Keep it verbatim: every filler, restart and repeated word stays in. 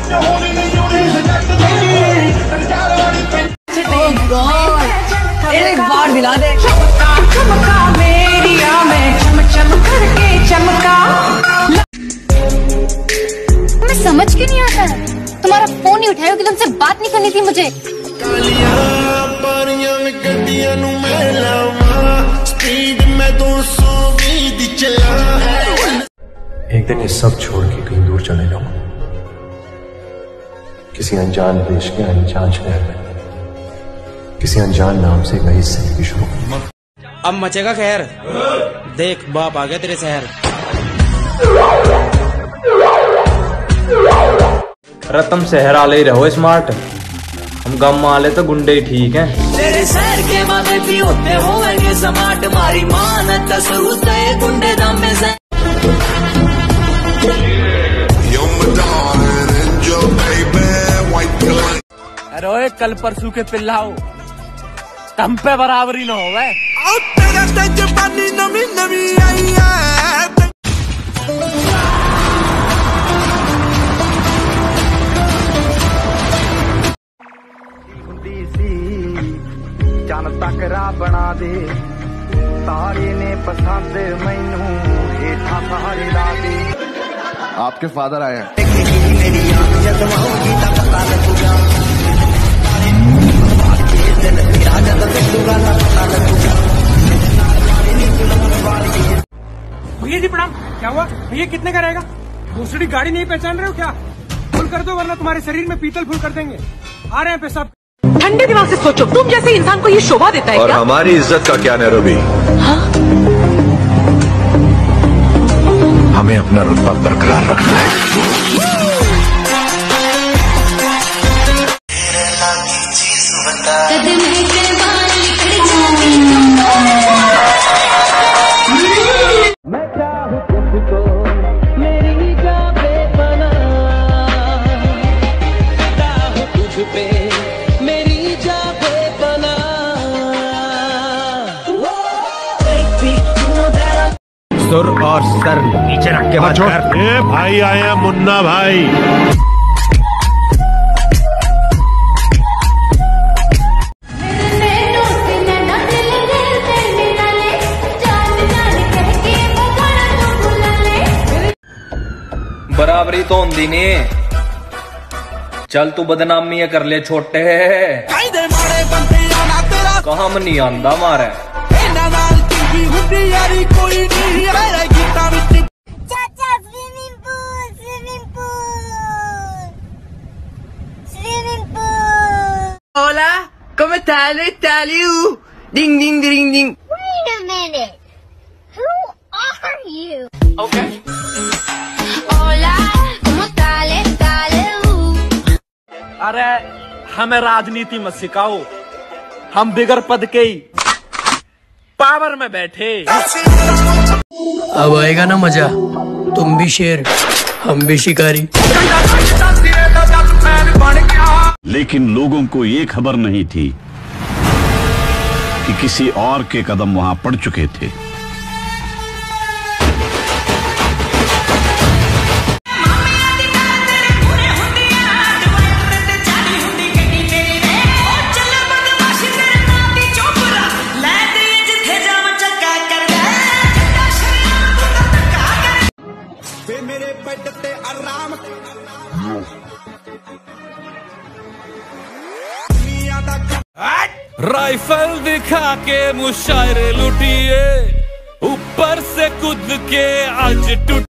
एक बार दिला दे। मैं समझ क्यों नहीं आता है, तुम्हारा फोन नहीं उठाया कि तुमसे बात नहीं करनी थी मुझे। एक दिन ये सब छोड़ के कहीं दूर चले जाऊंगा, किसी अनजान देश के अनजान शहर में, किसी अनजान नाम से नई जिंदगी शुरू। अब मचेगा खैर, देख बाप आ गया तेरे शहर। रतम शहर आले ही रहो स्मार्ट, हम गम आले तो गुंडे ही ठीक हैं। तेरे शहर के मामे भी होते होंगे स्मार्ट, मारी मानत होता है गुंडे दम में से। अरे कल परसों के पिल्लाओ तम पे बराबरी न हो गए। चन तकरा बना दे तारे ने पसंद मैनू हेठा सहारे ला दे। आपके फादर आए हैं। भैया जी प्रणाम। क्या हुआ भैया, कितने का रहेगा? दूसरी गाड़ी नहीं पहचान रहे हो क्या? फुल कर दो वरना तुम्हारे शरीर में पीतल फुल कर देंगे। आ रहे हैं पेशाब। ठंडे दिमाग से सोचो, तुम जैसे इंसान को ये शोभा देता है और क्या? हमारी इज्जत का क्या नैरोबी? हाँ? हमें अपना रुतबा बरकरार रखना है। मैं चाहूं तुझको मेरी जाबे बना, चाहूं तुझ पे मेरी जाबे बना। सुर और सर नीचे रख के बात कर। ए भाई आए हैं मुन्ना भाई। बराबरी तो होंदी नहीं, चल तू बदनामी कर ले छोटे। कहा में नहीं आंदा मारे। चाचा swimming pool, swimming pool, swimming pool. Hola, ¿cómo están? Taliu. Ding ding ding ding. Wait a minute. Who are you? Okay. Hola, ¿cómo estás? Taliu. अरे हमें राजनीति मत सिखाओ, हम बिगर पद के ही पावर में बैठे। अब आएगा ना मजा, तुम भी शेर हम भी शिकारी। लेकिन लोगों को ये खबर नहीं थी कि किसी और के कदम वहां पड़ चुके थे। राइफल दिखा के मुशायरे लुटिए, ऊपर से कूद के आज टूट